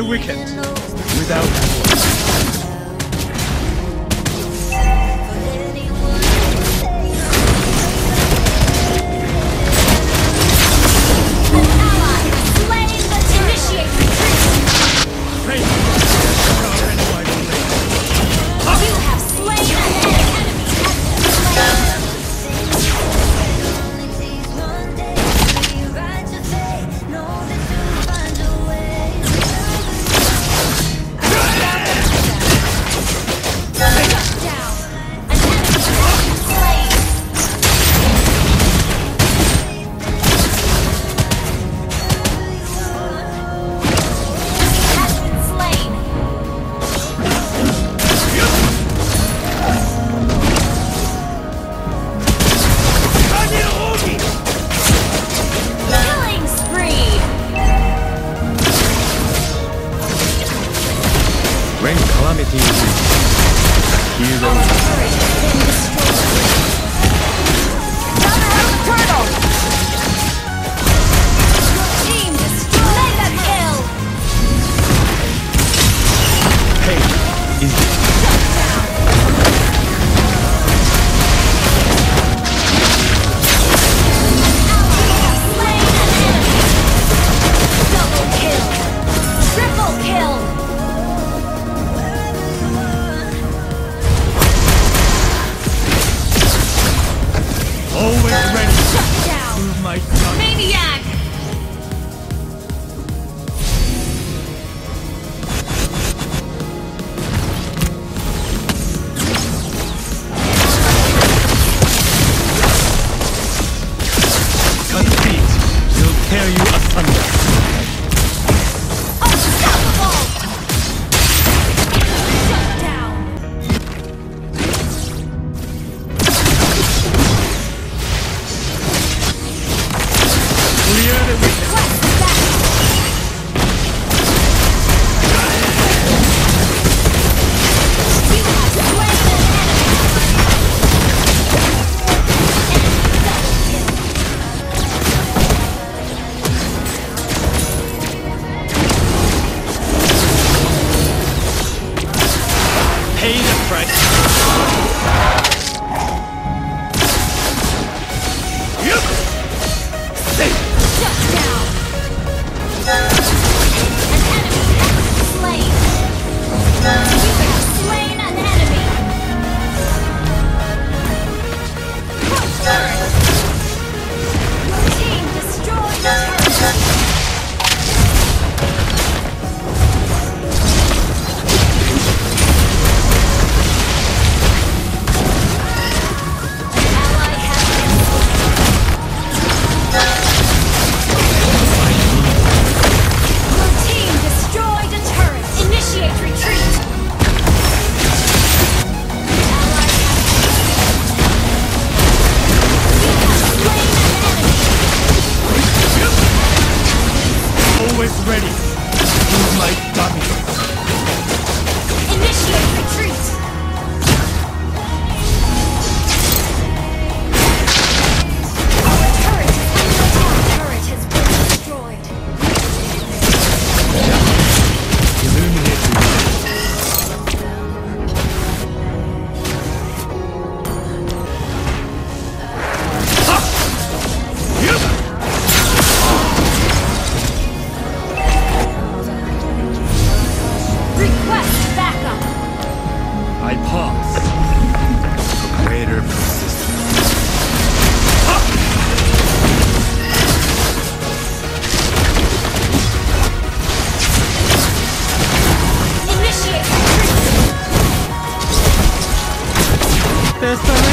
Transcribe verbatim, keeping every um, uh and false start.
wicked without voice. When calamity reaches, heroes turret has been destroyed. Gather out the turtle! Your team destroyed. Mega kill! pain is Shut down! An ally has slain an enemy! Double kill! Triple kill! Always ready. Shut down! Prove my tongue. Maniac! Conceit will tear you asunder. Unstoppable! Shut down! Clear the wicked. Quest back! You have slain an enemy! Pay the price. Yup. Hey. Shut down! An enemy has been slain! You have slain an enemy! Push turret! Your team destroyed the turret! Ally has been Your team destroyed a turret! Initiate retreat! Ally has You have slain an enemy! Always ready. Prove my dominance. Initiate retreat! Our turret is under attack! Turret has been destroyed! Illuminate me. Ha! Yup. Request backup! I pause. For greater persistence. Ha! Initiate retreat! There's the